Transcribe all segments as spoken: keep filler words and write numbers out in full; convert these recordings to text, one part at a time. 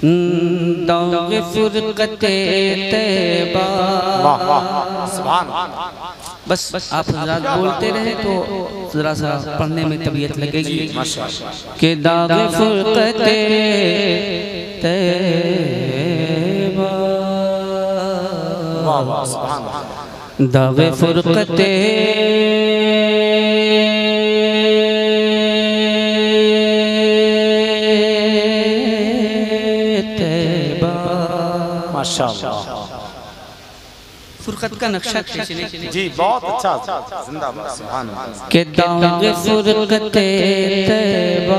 दाग़ फुरक़ते तैबा। बस आप हज़रात बोलते रहे तो जरा सा पढ़ने में तबीयत लगेगी कि दाग़ फुरक़ते तैबा, दाग़ फुरक़ते फुरक़त का नक्शा खींचने के लिए जी बहुत अच्छा जिंदाबाद सुभान अल्लाह के दाग़ फुरक़ते तैबा,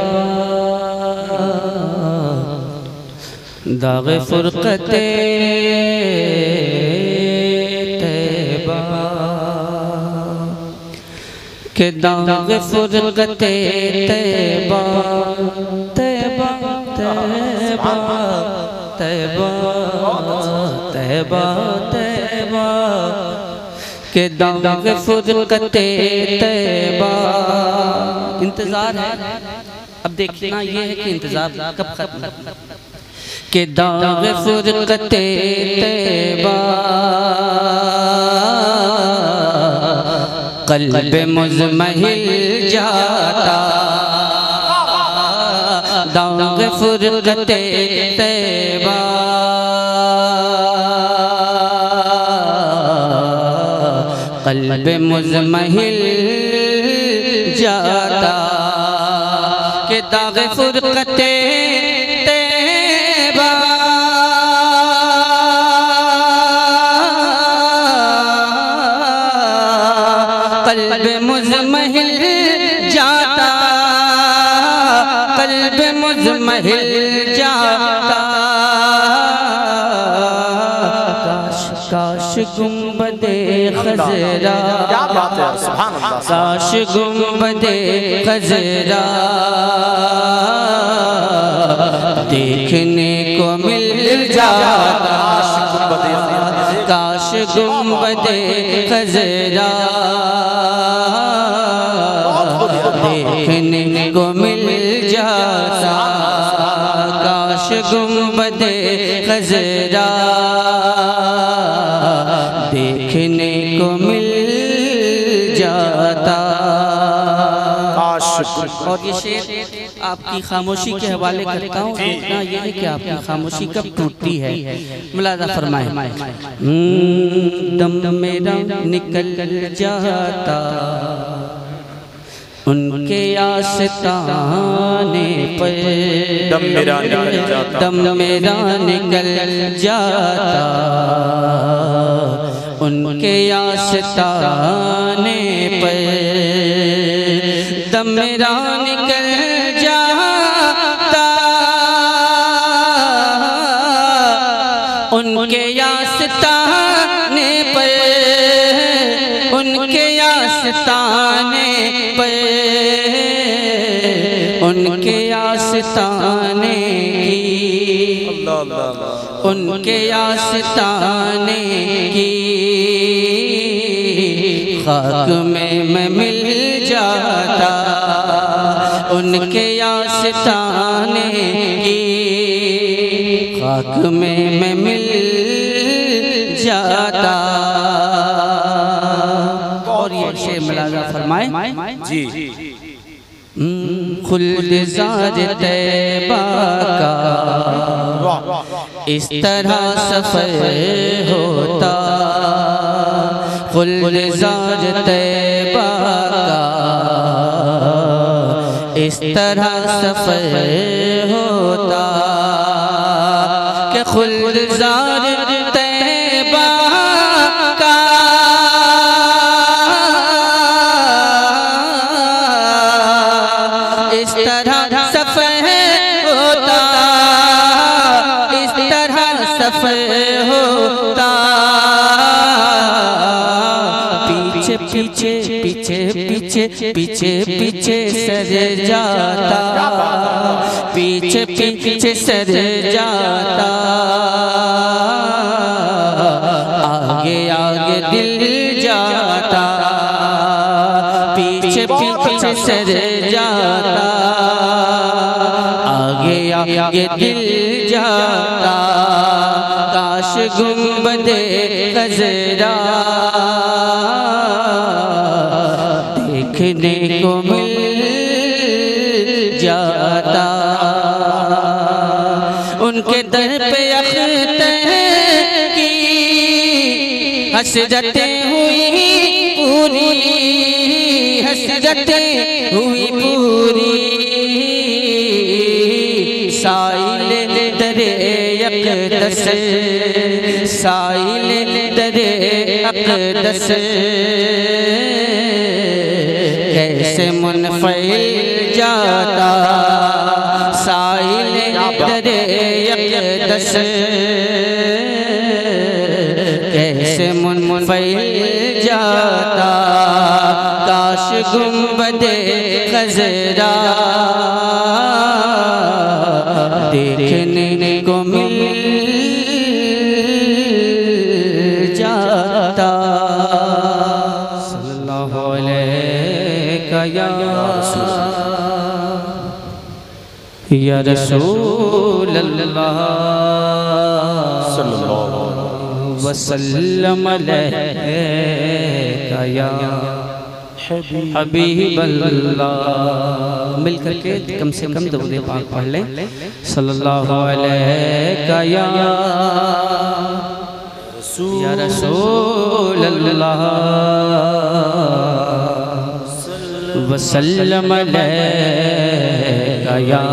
दाग़ फुरक़ते तैबा, के दाग़ फुरक़ते तैबा, तैबा तैबा तैबा तैबा तैबा, के दाग़ फुरक़ते तैबा। इंतज़ार है, अब देखना ये है कि इंतज़ार कब खत्म, के दाग़ फुरक़ते तैबा, क़ल्ब मुज़महिल जाता, दाग़ फुरक़ते तैबा, क़ल्ब मुज़महिल जाता, के दाग़ फुरक़ते तैबा, क़ल्ब मुज़महिल जाता, क़ल्ब मुज़महिल जाता, काश काश गुंबदे खज़रा, क्या बात है सुभान अल्लाह, काश गुंबदे खज़रा देखने को मिल जाता, काश गुंबदे खज़रा देखने को मिल जाता, काश गुंबदे खज़रा देखने को मिल जाता। और ये शेर आपकी खामोशी के हवाले करता हूँ, इतना ये है कि आपकी खामोशी कब टूटती है। मुलाज़ा फरमाए, दम मेरा निकल जाता उनके आस्ताने पर, दम मेरा निकल जाता, दम मेरा निकल जाता उनके आस्ताने पर, दम मेरा निकल जाता उनके आस्ताने पर, उनके आस्ताने पर, उनके आस्ताने की, उनके आस्ताने की खाक में मैं मिल जाता, उनके आस्ताने की खाक में मैं मिल जाता। और ये शेर मुलाज़ा फरमाए जी, खुल्द ज़ार तैबा का इस तरह सफ़र होता, खुल्द ज़ार तैबा का इस तरह सफ़र होता, कि खुल्द ज़ार तैबा का इस तरह सफ़र होता, इस तरह सफ़र होता, पीछे पीछे पीछे पीछे पीछे पीछे सर जाता, पीछे पीछे सर जाता, आगे आगे दिल जाता, पीछे पीछे सर जाता, आगे आगे दिल जाता। जाता, काश गुंबदे खजरा देखने को मिल जाता। उनके दर पे अख्तर की हसरतें हुई पूरी, हसरतें हुई पूरी। साइल दरे अक़दस, साइल दरे अक़दस कैसे मुनफ़िल जाता, साइल दरे अक़दस कैसे मुनफ़िल जाता। काश गुंबदे खजरा देखने को मिल जाता। सल्लल्लाहु अलैहि या रसूल अल्लाह सल्लल्लाहु वसल्लम अलैका या हबीब अल्लाह। मिल करके कम से कम दरूद पाक पढ़ लें। सल्लल्लाहु अलैका या रसूल अल्लाह वसल्लम अलैका या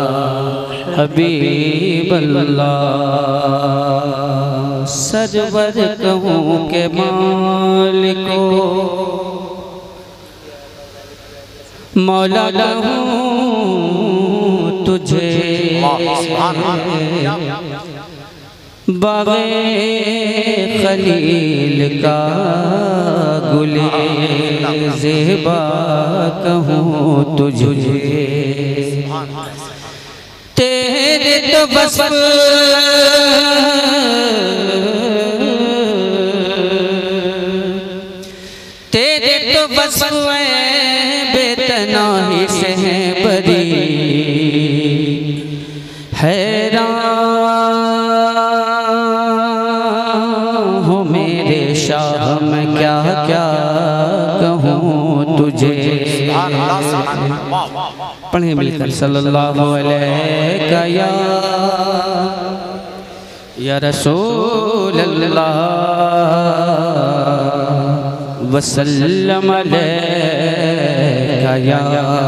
हबीब अल्लाह। सरवर कहूँ के मालिको, मौला कहूँ तुझे, बाग़े खलील का गुले ज़ेबा कहूँ तुझे। तेरे तो बस तेरे तो बस बेतनाही से है बरी, हैरान हो मेरे शाह मैं क्या क्या कहूँ तुझे। पढ़े मिलकर सल्लल्लाहु अलैका या या रसूल अल्लाह वसल्लम अलैका या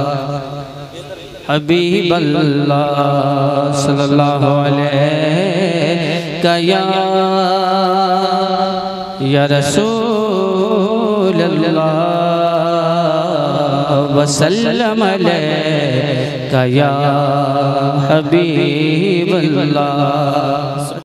हबीब अल्लाह। सल्लल्लाहु अलैका या या रसूल अल्लाह वसल्लम अलैका या हबीब अल्लाह।